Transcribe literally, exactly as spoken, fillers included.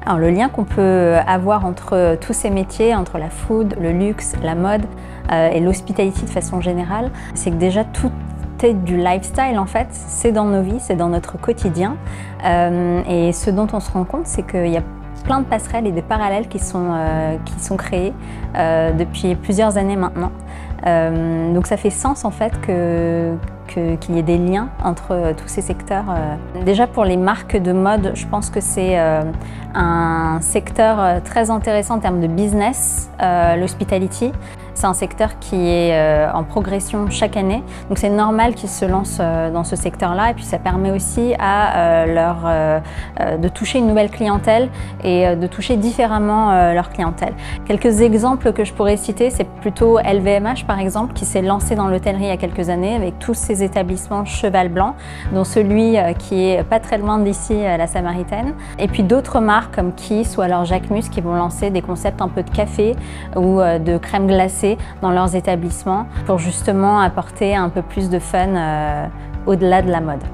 Alors, le lien qu'on peut avoir entre tous ces métiers, entre la food, le luxe, la mode euh, et l'hospitality de façon générale, c'est que déjà tout est du lifestyle en fait, c'est dans nos vies, c'est dans notre quotidien. Euh, et ce dont on se rend compte, c'est qu'il y a plein de passerelles et des parallèles qui sont, euh, qui sont créés euh, depuis plusieurs années maintenant. Euh, donc ça fait sens en fait que qu'il que y ait des liens entre euh, tous ces secteurs. Euh. Déjà pour les marques de mode, je pense que c'est euh, un secteur euh, très intéressant en termes de business, euh, l'hospitality. C'est un secteur qui est euh, en progression chaque année, donc c'est normal qu'ils se lancent euh, dans ce secteur-là, et puis ça permet aussi à euh, leur, euh, euh, de toucher une nouvelle clientèle et euh, de toucher différemment euh, leur clientèle. Quelques exemples que je pourrais citer, c'est plutôt L V M H par exemple, qui s'est lancé dans l'hôtellerie il y a quelques années avec tous ses établissements Cheval Blanc, dont celui euh, qui est pas très loin d'ici, à la Samaritaine. Et puis d'autres marques comme Kiss ou alors Jacquemus qui vont lancer des concepts un peu de café ou euh, de crème glacée dans leurs établissements pour justement apporter un peu plus de fun euh, au-delà de la mode.